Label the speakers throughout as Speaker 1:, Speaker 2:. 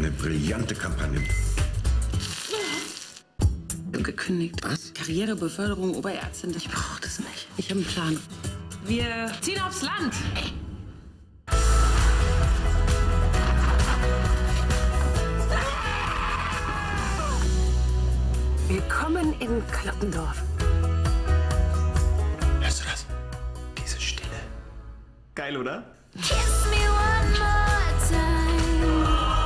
Speaker 1: eine brillante Kampagne.
Speaker 2: Gekündigt.
Speaker 1: Was?
Speaker 2: Karriere, Beförderung, Oberärztin. Ich brauche das nicht. Ich habe einen Plan. Wir ziehen aufs Land.
Speaker 3: Willkommen in Klappendorf.
Speaker 4: Hörst du das? Diese Stille. Geil, oder?
Speaker 5: Kiss me one more time.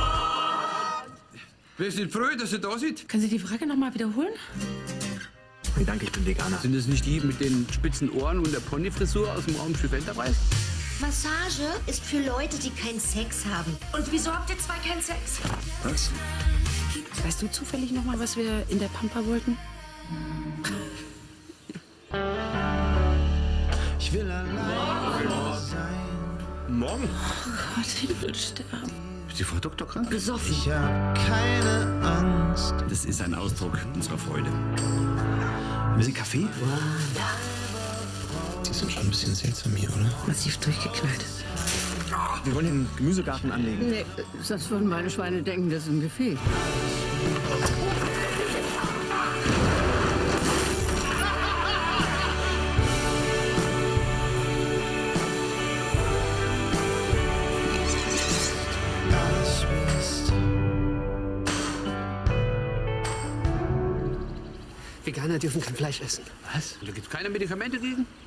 Speaker 6: Wir sind froh, dass Sie da sind.
Speaker 2: Können Sie die Frage noch mal wiederholen?
Speaker 4: Vielen Dank, ich bin Veganer.
Speaker 6: Sind es nicht die mit den spitzen Ohren und der Ponyfrisur aus dem Raumschiff Enterprise?
Speaker 5: Massage ist für Leute, die keinen Sex haben. Und wieso habt ihr zwei keinen Sex?
Speaker 1: Was?
Speaker 2: Weißt du zufällig noch mal, was wir in der Pampa wollten?
Speaker 4: Ich will allein sein. Morgen?
Speaker 2: Oh Gott, ich will sterben.
Speaker 1: Ist die Frau Doktor krank?
Speaker 2: Besoffen.
Speaker 4: Ich hab keine Angst.
Speaker 6: Das ist ein Ausdruck unserer Freude.
Speaker 4: Will Sie Kaffee? Sie sind schon ein bisschen seltsam hier, oder?
Speaker 2: Massiv durchgeknallt.
Speaker 4: Wir wollen den Gemüsegarten anlegen.
Speaker 3: Nee, sonst würden meine Schweine denken, das ist ein Buffet.
Speaker 7: Veganer dürfen kein Fleisch essen.
Speaker 6: Was? Da gibt's keine Medikamente gegen?